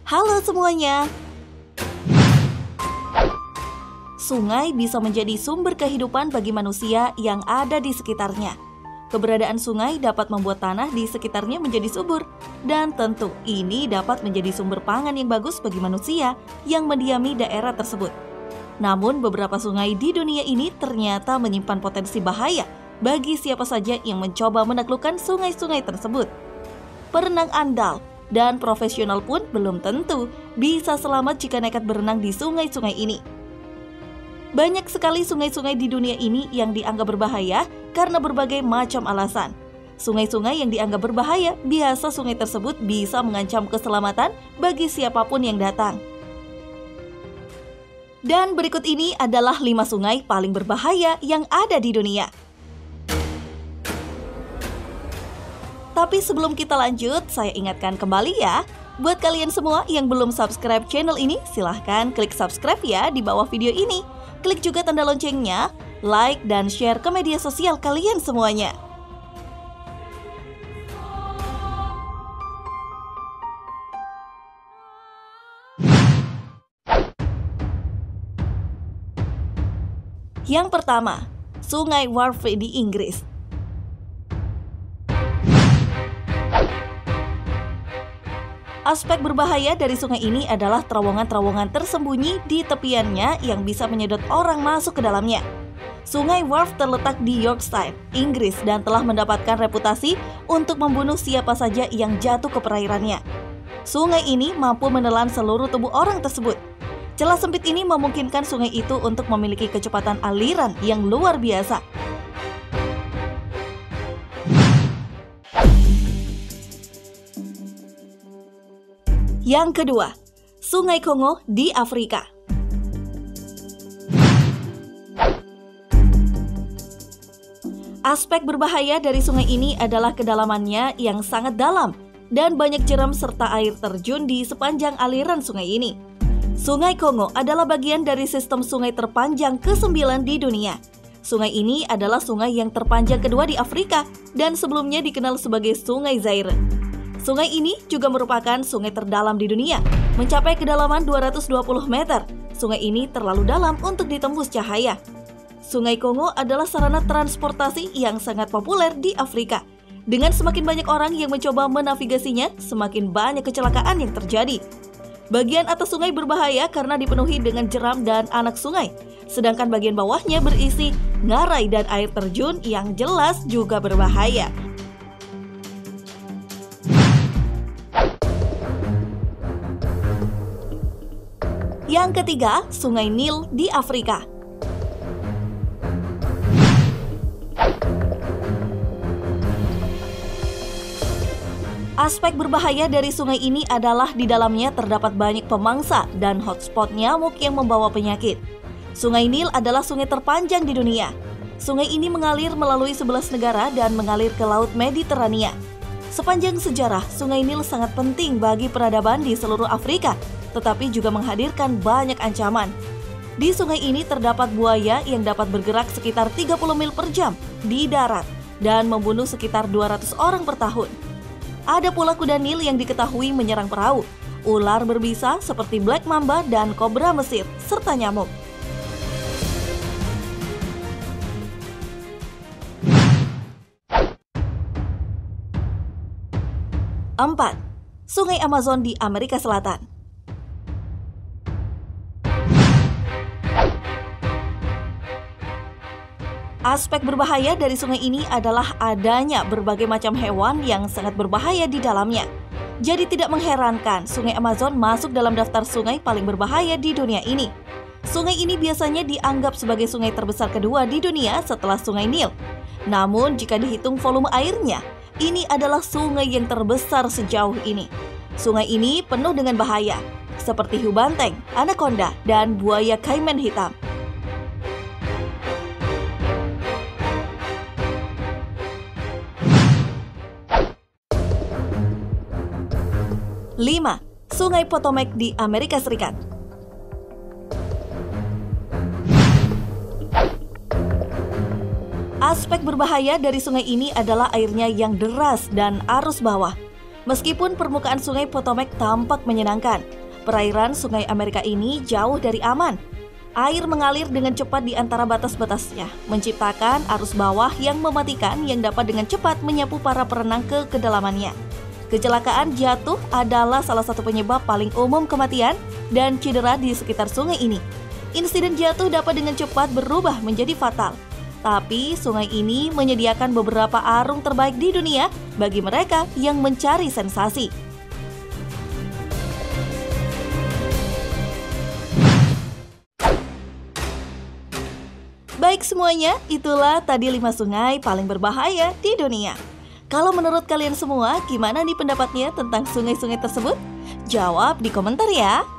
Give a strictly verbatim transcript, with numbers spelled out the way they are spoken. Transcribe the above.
Halo semuanya. Sungai bisa menjadi sumber kehidupan bagi manusia yang ada di sekitarnya. Keberadaan sungai dapat membuat tanah di sekitarnya menjadi subur, dan tentu ini dapat menjadi sumber pangan yang bagus bagi manusia yang mendiami daerah tersebut. Namun beberapa sungai di dunia ini ternyata menyimpan potensi bahaya bagi siapa saja yang mencoba menaklukkan sungai-sungai tersebut. Perenang andal dan profesional pun belum tentu bisa selamat jika nekat berenang di sungai-sungai ini. Banyak sekali sungai-sungai di dunia ini yang dianggap berbahaya karena berbagai macam alasan. Sungai-sungai yang dianggap berbahaya, biasa sungai tersebut bisa mengancam keselamatan bagi siapapun yang datang. Dan berikut ini adalah lima sungai paling berbahaya yang ada di dunia. Tapi sebelum kita lanjut, saya ingatkan kembali ya, buat kalian semua yang belum subscribe channel ini, silahkan klik subscribe ya di bawah video ini. Klik juga tanda loncengnya, like dan share ke media sosial kalian semuanya. Yang pertama, Sungai Wharfe di Inggris. Aspek berbahaya dari sungai ini adalah terowongan-terowongan tersembunyi di tepiannya yang bisa menyedot orang masuk ke dalamnya. Sungai Wharfe terletak di Yorkshire, Inggris, dan telah mendapatkan reputasi untuk membunuh siapa saja yang jatuh ke perairannya. Sungai ini mampu menelan seluruh tubuh orang tersebut. Celah sempit ini memungkinkan sungai itu untuk memiliki kecepatan aliran yang luar biasa. Yang kedua, Sungai Kongo di Afrika. Aspek berbahaya dari sungai ini adalah kedalamannya yang sangat dalam dan banyak jeram serta air terjun di sepanjang aliran sungai ini. Sungai Kongo adalah bagian dari sistem sungai terpanjang kesembilan di dunia. Sungai ini adalah sungai yang terpanjang kedua di Afrika dan sebelumnya dikenal sebagai Sungai Zaire. Sungai ini juga merupakan sungai terdalam di dunia, mencapai kedalaman dua ratus dua puluh meter. Sungai ini terlalu dalam untuk ditembus cahaya. Sungai Kongo adalah sarana transportasi yang sangat populer di Afrika. Dengan semakin banyak orang yang mencoba menavigasinya, semakin banyak kecelakaan yang terjadi. Bagian atas sungai berbahaya karena dipenuhi dengan jeram dan anak sungai, sedangkan bagian bawahnya berisi ngarai dan air terjun yang jelas juga berbahaya. Yang ketiga, Sungai Nil di Afrika. Aspek berbahaya dari sungai ini adalah di dalamnya terdapat banyak pemangsa dan hotspot nyamuk yang membawa penyakit. Sungai Nil adalah sungai terpanjang di dunia. Sungai ini mengalir melalui sebelas negara dan mengalir ke Laut Mediterania. Sepanjang sejarah, Sungai Nil sangat penting bagi peradaban di seluruh Afrika, tetapi juga menghadirkan banyak ancaman. Di sungai ini terdapat buaya yang dapat bergerak sekitar tiga puluh mil per jam di darat dan membunuh sekitar dua ratus orang per tahun. Ada pula kuda Nil yang diketahui menyerang perahu, ular berbisa seperti black mamba dan kobra Mesir, serta nyamuk. Empat. Sungai Amazon di Amerika Selatan. Aspek berbahaya dari sungai ini adalah adanya berbagai macam hewan yang sangat berbahaya di dalamnya. Jadi tidak mengherankan sungai Amazon masuk dalam daftar sungai paling berbahaya di dunia ini. Sungai ini biasanya dianggap sebagai sungai terbesar kedua di dunia setelah Sungai Nil. Namun jika dihitung volume airnya, ini adalah sungai yang terbesar sejauh ini. Sungai ini penuh dengan bahaya, seperti hiu banteng, anaconda, dan buaya kaiman hitam. lima. Sungai Potomac di Amerika Serikat. Aspek berbahaya dari sungai ini adalah airnya yang deras dan arus bawah. Meskipun permukaan sungai Potomac tampak menyenangkan, Perairan Sungai Amerika ini jauh dari aman. Air mengalir dengan cepat di antara batas-batasnya, menciptakan arus bawah yang mematikan yang dapat dengan cepat menyapu para perenang ke kedalamannya. Kecelakaan jatuh adalah salah satu penyebab paling umum kematian dan cedera di sekitar sungai ini. Insiden jatuh dapat dengan cepat berubah menjadi fatal. Tapi sungai ini menyediakan beberapa arung terbaik di dunia bagi mereka yang mencari sensasi. Baik semuanya, itulah tadi lima sungai paling berbahaya di dunia. Kalau menurut kalian semua, gimana nih pendapatnya tentang sungai-sungai tersebut? Jawab di komentar ya.